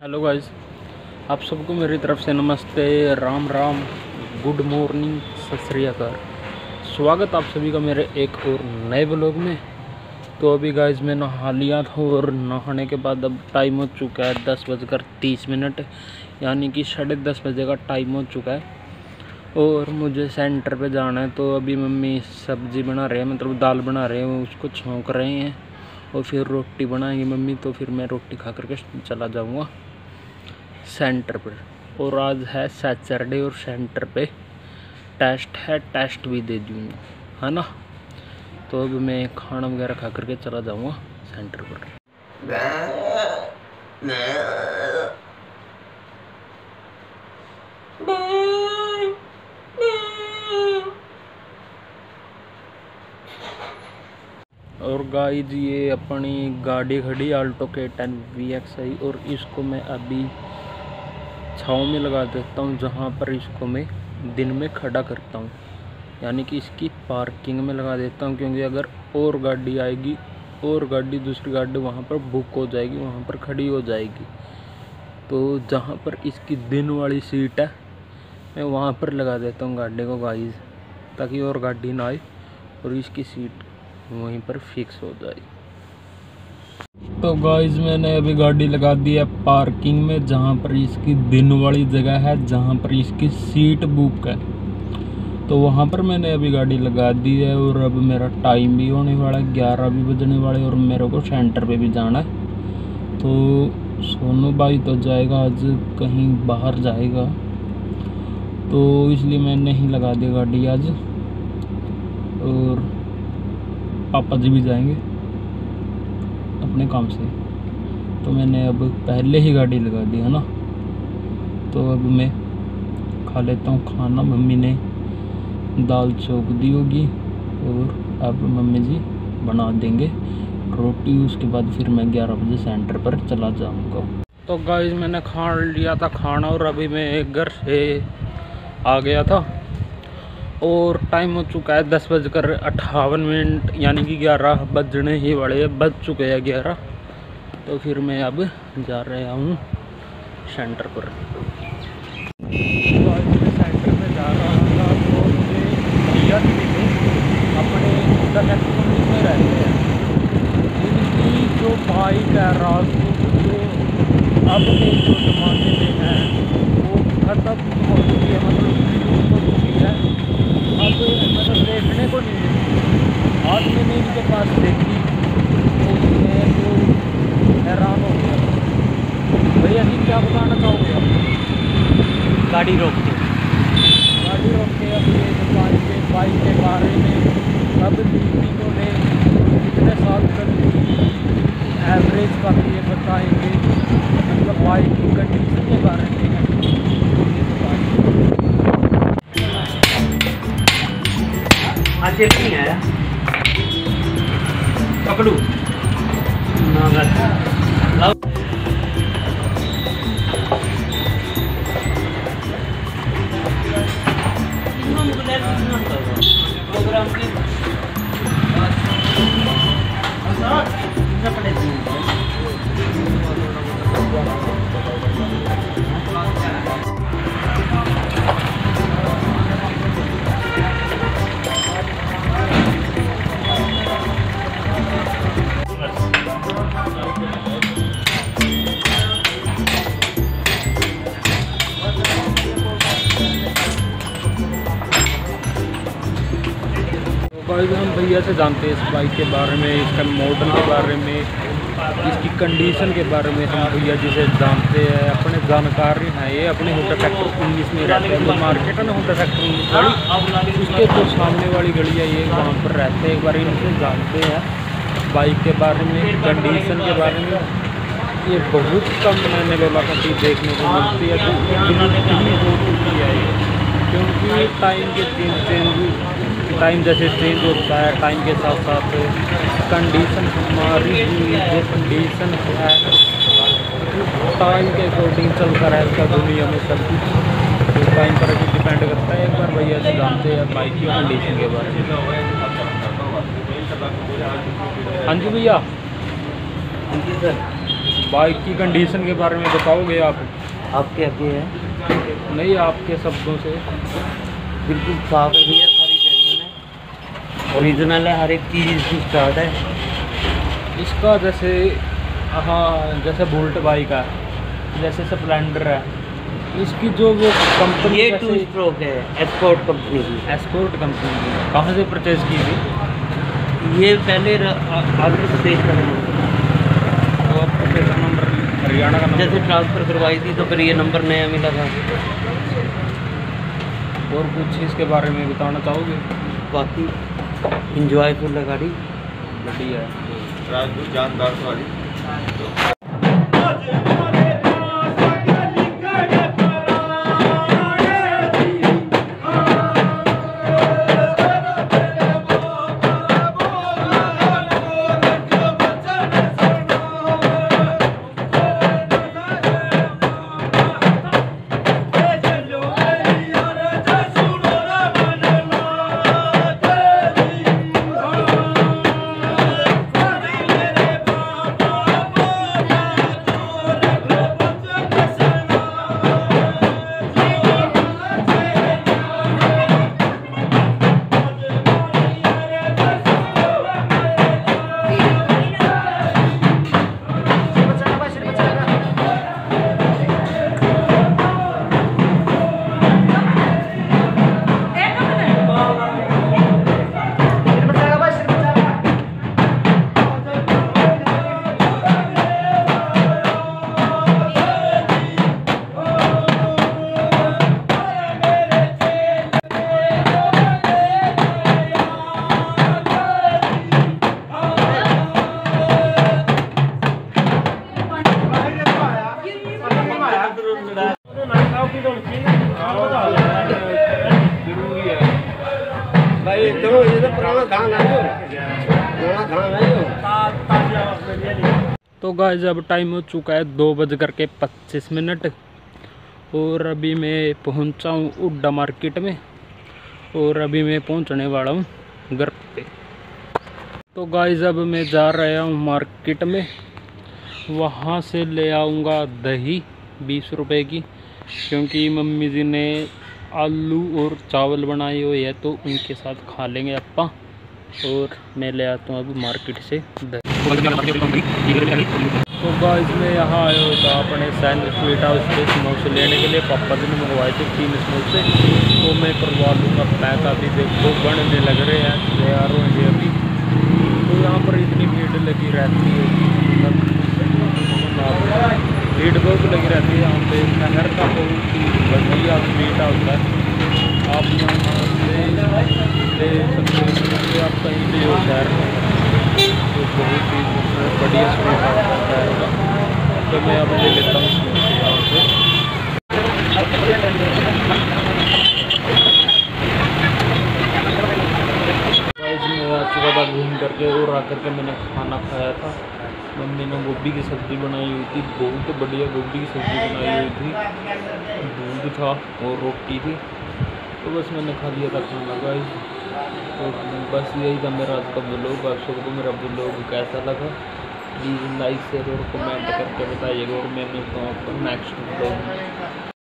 Hello guys, आप सबको मेरी तरफ से नमस्ते, राम राम, गुड मॉर्निंग, सत श्री अकाल। स्वागत आप सभी का मेरे एक और नए ब्लॉग में। तो अभी गाइस मैं नहा लिया था और नहाने के बाद अब टाइम हो चुका है 10:30, यानी कि 10:30 बजे का टाइम हो चुका है और मुझे सेंटर पे जाना है। तो अभी मम्मी सब्ज़ी बना रहे हैं, मतलब दाल बना रहे हैं, उसको छौंक रहे हैं और फिर रोटी बनाएंगी मम्मी। तो फिर मैं रोटी खा करके चला जाऊँगा सेंटर पर। और आज है सैटरडे और सेंटर पे टेस्ट है, टेस्ट भी दे दूँगा, है ना। तो अब मैं खाना वगैरह खा करके चला जाऊँगा सेंटर पर। और गाइस ये अपनी गाड़ी खड़ी आल्टो K10 VXI और इसको मैं अभी छाँव में लगा देता हूँ, जहाँ पर इसको मैं दिन में खड़ा करता हूँ, यानी कि इसकी पार्किंग में लगा देता हूँ। क्योंकि अगर और गाड़ी आएगी और गाड़ी दूसरी गाड़ी वहाँ पर बुक हो जाएगी, वहाँ पर खड़ी हो जाएगी। तो जहाँ पर इसकी दिन वाली सीट है मैं वहाँ पर लगा देता हूँ गाड़ी को गाइस, ताकि और गाड़ी ना आए और इसकी सीट वहीं पर फिक्स हो जाए। तो गाइस मैंने अभी गाड़ी लगा दी है पार्किंग में, जहाँ पर इसकी दिन वाली जगह है, जहाँ पर इसकी सीट बुक है। तो वहाँ पर मैंने अभी गाड़ी लगा दी है और अब मेरा टाइम भी होने वाला है, 11 भी बजने वाले और मेरे को सेंटर पे भी जाना है। तो सोनू भाई तो जाएगा आज कहीं बाहर जाएगा, तो इसलिए मैंने ही लगा दी गाड़ी आज। और पापा जी भी जाएंगे अपने काम से, तो मैंने अब पहले ही गाड़ी लगा दी, है ना। तो अब मैं खा लेता हूँ खाना। मम्मी ने दाल चौक दी होगी और अब मम्मी जी बना देंगे रोटी। उसके बाद फिर मैं 11 बजे सेंटर पर चला जाऊँगा। तो गाइस मैंने खा लिया था खाना और अभी मैं घर से आ गया था और टाइम हो चुका है 10:58, यानी कि 11 बजने ही वाले, बज चुके हैं 11। तो फिर मैं अब जा रहा हूँ सेंटर पर। तो आज मैं सेंटर पे जा रहा था तो मुझे भैया जी मिले, अपने इलेक्ट्रॉनिक में रहते हैं। इनकी जो बाइक है राजदूत, जो अब के जो ज़माने में है वो खत्म हो चुकी है, मतलब हो चुकी है, अब मतलब देखने को नहीं मिलती। आज मैंने इनके पास देखी तो मैं तो हैरान हो गया। भैया जी क्या बताना चाहोगे आप? गाड़ी रोक के अब ये बाइक के बारे में अब तीनों ने कितने साल तक एवरेज का भी ये बताएंगे, मतलब बाइक की कंडीशन के बारे में आज नहीं आया पकड़ू प्रोग्राम की हम भैया से जानते हैं इस बाइक के बारे में, इसका मॉडल के बारे में, इसकी कंडीशन के बारे में हम भैया जी से जानते हैं। अपने जानकारी हैं, ये अपने होंडा फैक्ट्री 19 में रहते हैं। जो मार्केट है ना होंडा फैक्ट्री 19 वाली, उसके जो सामने वाली गली है ये वहाँ पर रहते हैं। एक बार इनसे जानते हैं बाइक के बारे में, कंडीशन के बारे में। ये बहुत कम मैंने बोला था कि देखने को मिलती है, जो इतनी हो चुकी है ये, क्योंकि टाइम जैसे चेंज होता है, टाइम के साथ साथ कंडीशन हमारी जो कंडीशन है टाइम के अकॉर्डिंग चलता रहता है दुनिया में सब कुछ, तो टाइम पर भी डिपेंड करता है। एक बार भैया से जानते हैं बाइक की कंडीशन के बारे में। हाँ जी भैया। सर बाइक की कंडीशन के बारे में बताओगे आप? आपके आगे है, नहीं, आपके शब्दों से। बिल्कुल साफ है भैया, सारी जेन्युइन है, ओरिजिनल है, हर एक चीज़ इसकी स्टार्ट है। इसका जैसे, हाँ, जैसे बुलेट बाइक है, जैसे स्प्लेंडर है, इसकी जो वो कंपनी, ये 2 स्ट्रोक है, एस्पोर्ट कंपनी की। एस्पोर्ट कंपनी की कहाँ से परचेज की थी? ये पहले आंध्र प्रदेश का नंबर, तो आपको कैसा नंबर? हरियाणा का नंबर? जैसे ट्रांसफ़र करवाई थी तो फिर ये नंबर नया मिला था। और कुछ इसके बारे में बताना चाहोगे? बाकी इंजॉयफुल है गाड़ी, बढ़िया है। राजदूत जानदार वाली। तो गाइस अब टाइम हो चुका है 2:25 और अभी मैं पहुंचा हूँ उड्डा मार्केट में, और अभी मैं पहुंचने वाला हूँ घर पे। तो गाइस अब मैं जा रहा हूँ मार्केट में, वहाँ से ले आऊँगा दही 20 रुपए की, क्योंकि मम्मी जी ने आलू और चावल बनाए हुए है तो उनके साथ खा लेंगे अपा। और मैं ले आता हूँ अब मार्केट से दही। तो गाइस मैं यहाँ आया हुआ था अपने सैंडविच स्वीट हाउस से समोसे लेने के लिए। पापा जी ने मंगवाए थे 3 समोसे, तो मैं करवा लूँगा पैक। अभी देखो बनने लग रहे हैं, तैयार होंगे अभी। तो यहाँ पर इतनी भीड़ लगी रहती है, भीड़ बहुत लगी रहती है यहाँ पे। शहर का बहुत ही बढ़िया स्वीट हाउस है, आप यहाँ से ले सकते हो। आप कहीं भी हो शहर में, तो बहुत ही बढ़िया स्वीट हाउस है शहर का। तो मैं अब ले लेता हूँ समोसे यहाँ से। मैं आ चुका था घूम करके, और आकर के मैंने खाना खाया था। मम्मी ने गोभी की सब्ज़ी बनाई हुई थी, बहुत बढ़िया गोभी की सब्ज़ी बनाई हुई थी, दूध था और रोटी थी। तो बस मैंने खा लिया था खाना गाइस। तो बस यही था मेरा आज का ब्लॉग। आप सबको मेरा ब्लॉग कैसा लगा प्लीज़ लाइक शेयर और कमेंट करके बताइएगा, और मैं मिलता हूँ आपको नेक्स्ट ब्लॉग में।